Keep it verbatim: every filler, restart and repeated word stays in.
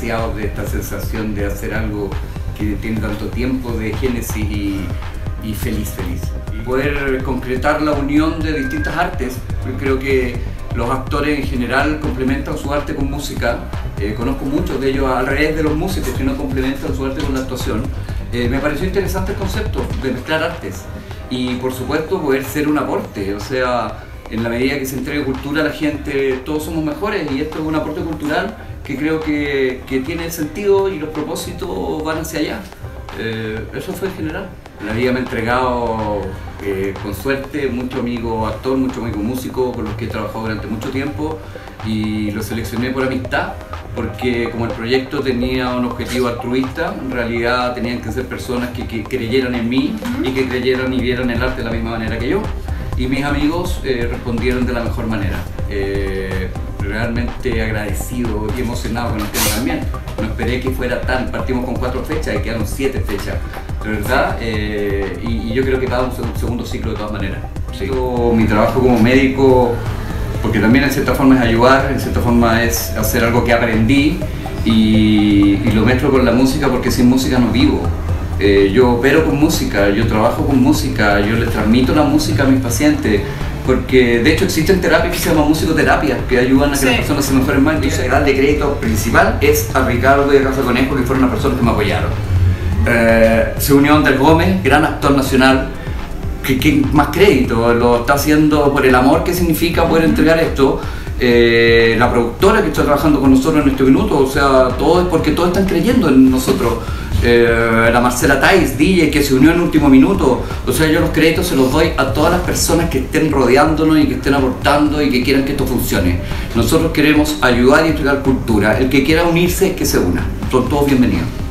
extasiados de esta sensación de hacer algo que tiene tanto tiempo de génesis y, y feliz, feliz. Y poder concretar la unión de distintas artes, yo creo que los actores en general complementan su arte con música. Eh, conozco muchos de ellos al revés de los músicos que no complementan su arte con la actuación. Eh, me pareció interesante el concepto de mezclar artes y por supuesto poder ser un aporte, o sea, en la medida que se entregue cultura a la gente, todos somos mejores y esto es un aporte cultural que creo que, que tiene sentido y los propósitos van hacia allá. Eh, eso fue en general. La vida me ha entregado eh, con suerte mucho amigo actor, mucho amigo músico con los que he trabajado durante mucho tiempo y los seleccioné por amistad porque como el proyecto tenía un objetivo altruista, en realidad tenían que ser personas que, que creyeran en mí y que creyeran y vieran el arte de la misma manera que yo. Y mis amigos eh, respondieron de la mejor manera. Eh, realmente agradecido y emocionado con el tema también. No esperé que fuera tan, partimos con cuatro fechas y quedaron siete fechas, de verdad, eh, y, y yo creo que cada un segundo ciclo de todas maneras. Sí. Mi trabajo como médico, porque también en cierta forma es ayudar, en cierta forma es hacer algo que aprendí y, y lo mezclo con la música porque sin música no vivo. Eh, yo opero con música, yo trabajo con música, yo les transmito la música a mis pacientes, porque de hecho existen terapias que se llaman musicoterapia, que ayudan a que sí. las personas se mejoren más. Y el grande crédito principal es a Ricardo y a Casa Conejo, que fueron las personas que me apoyaron. Eh, se unió Andrés Gómez, gran actor nacional, que, que más crédito, lo está haciendo por el amor que significa poder entregar esto. Eh, la productora que está trabajando con nosotros en este minuto, o sea, todo es porque todos están creyendo en nosotros. Eh, la Marcela Tais, D J, que se unió en último minuto. O sea, yo los créditos se los doy a todas las personas que estén rodeándonos y que estén aportando y que quieran que esto funcione. Nosotros queremos ayudar y entregar cultura. El que quiera unirse, que se una. Son todos bienvenidos.